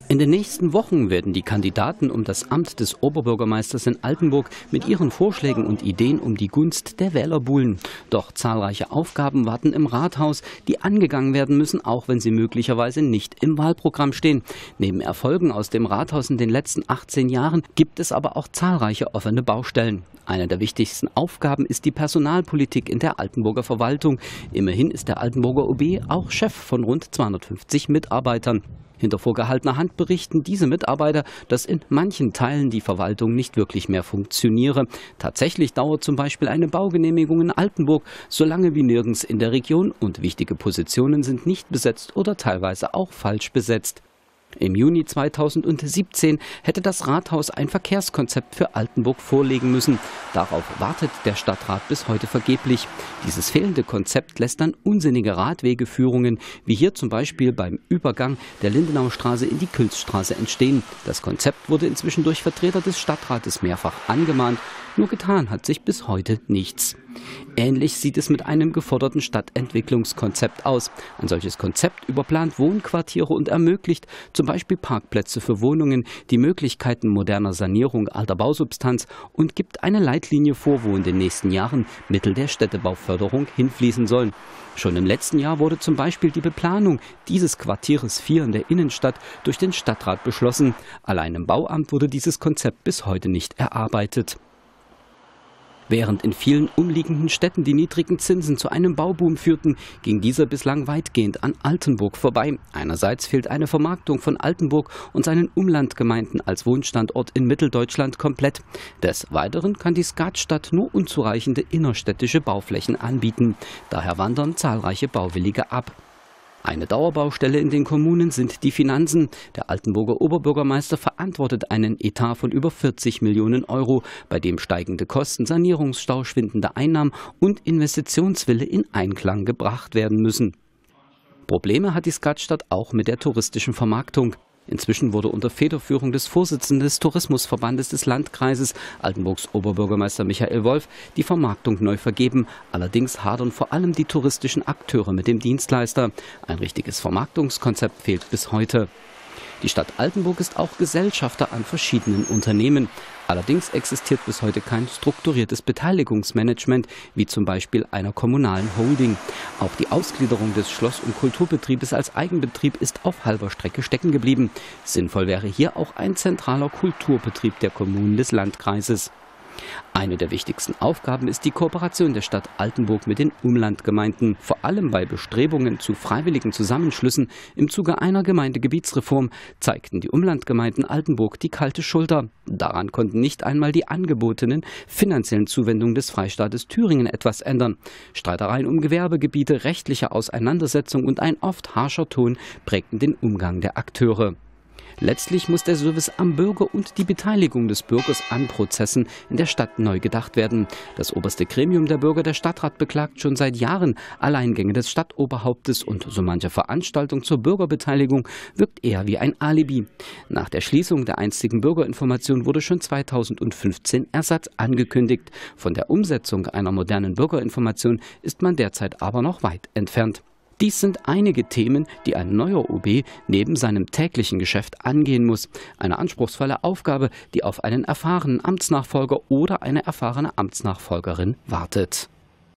In den nächsten Wochen werden die Kandidaten um das Amt des Oberbürgermeisters in Altenburg mit ihren Vorschlägen und Ideen um die Gunst der Wähler buhlen. Doch zahlreiche Aufgaben warten im Rathaus, die angegangen werden müssen, auch wenn sie möglicherweise nicht im Wahlprogramm stehen. Neben Erfolgen aus dem Rathaus in den letzten 18 Jahren gibt es aber auch zahlreiche offene Baustellen. Eine der wichtigsten Aufgaben ist die Personalpolitik in der Altenburger Verwaltung. Immerhin ist der Altenburger OB auch Chef von rund 250 Mitarbeitern. Hinter vorgehaltener Hand berichten diese Mitarbeiter, dass in manchen Teilen die Verwaltung nicht wirklich mehr funktioniere. Tatsächlich dauert zum Beispiel eine Baugenehmigung in Altenburg so lange wie nirgends in der Region und wichtige Positionen sind nicht besetzt oder teilweise auch falsch besetzt. Im Juni 2017 hätte das Rathaus ein Verkehrskonzept für Altenburg vorlegen müssen. Darauf wartet der Stadtrat bis heute vergeblich. Dieses fehlende Konzept lässt dann unsinnige Radwegeführungen, wie hier zum Beispiel beim Übergang der Lindenaustraße in die Külststraße entstehen. Das Konzept wurde inzwischen durch Vertreter des Stadtrates mehrfach angemahnt. Nur getan hat sich bis heute nichts. Ähnlich sieht es mit einem geforderten Stadtentwicklungskonzept aus. Ein solches Konzept überplant Wohnquartiere und ermöglicht zum Beispiel Parkplätze für Wohnungen, die Möglichkeiten moderner Sanierung alter Bausubstanz und gibt eine Leitlinie vor, wo in den nächsten Jahren Mittel der Städtebauförderung hinfließen sollen. Schon im letzten Jahr wurde zum Beispiel die Beplanung dieses Quartieres 4 in der Innenstadt durch den Stadtrat beschlossen. Allein im Bauamt wurde dieses Konzept bis heute nicht erarbeitet. Während in vielen umliegenden Städten die niedrigen Zinsen zu einem Bauboom führten, ging dieser bislang weitgehend an Altenburg vorbei. Einerseits fehlt eine Vermarktung von Altenburg und seinen Umlandgemeinden als Wohnstandort in Mitteldeutschland komplett. Des Weiteren kann die Skatstadt nur unzureichende innerstädtische Bauflächen anbieten. Daher wandern zahlreiche Bauwillige ab. Eine Dauerbaustelle in den Kommunen sind die Finanzen. Der Altenburger Oberbürgermeister verantwortet einen Etat von über 40 Millionen Euro, bei dem steigende Kosten, Sanierungsstau, schwindende Einnahmen und Investitionswille in Einklang gebracht werden müssen. Probleme hat die Skatstadt auch mit der touristischen Vermarktung. Inzwischen wurde unter Federführung des Vorsitzenden des Tourismusverbandes des Landkreises, Altenburgs Oberbürgermeister Michael Wolf, die Vermarktung neu vergeben. Allerdings hadern vor allem die touristischen Akteure mit dem Dienstleister. Ein richtiges Vermarktungskonzept fehlt bis heute. Die Stadt Altenburg ist auch Gesellschafter an verschiedenen Unternehmen. Allerdings existiert bis heute kein strukturiertes Beteiligungsmanagement, wie zum Beispiel einer kommunalen Holding. Auch die Ausgliederung des Schloss- und Kulturbetriebes als Eigenbetrieb ist auf halber Strecke stecken geblieben. Sinnvoll wäre hier auch ein zentraler Kulturbetrieb der Kommunen des Landkreises. Eine der wichtigsten Aufgaben ist die Kooperation der Stadt Altenburg mit den Umlandgemeinden. Vor allem bei Bestrebungen zu freiwilligen Zusammenschlüssen im Zuge einer Gemeindegebietsreform zeigten die Umlandgemeinden Altenburg die kalte Schulter. Daran konnten nicht einmal die angebotenen finanziellen Zuwendungen des Freistaates Thüringen etwas ändern. Streitereien um Gewerbegebiete, rechtliche Auseinandersetzungen und ein oft harscher Ton prägten den Umgang der Akteure. Letztlich muss der Service am Bürger und die Beteiligung des Bürgers an Prozessen in der Stadt neu gedacht werden. Das oberste Gremium der Bürger, der Stadtrat, beklagt schon seit Jahren Alleingänge des Stadtoberhauptes und so manche Veranstaltung zur Bürgerbeteiligung wirkt eher wie ein Alibi. Nach der Schließung der einstigen Bürgerinformation wurde schon 2015 Ersatz angekündigt. Von der Umsetzung einer modernen Bürgerinformation ist man derzeit aber noch weit entfernt. Dies sind einige Themen, die ein neuer OB neben seinem täglichen Geschäft angehen muss. Eine anspruchsvolle Aufgabe, die auf einen erfahrenen Amtsnachfolger oder eine erfahrene Amtsnachfolgerin wartet.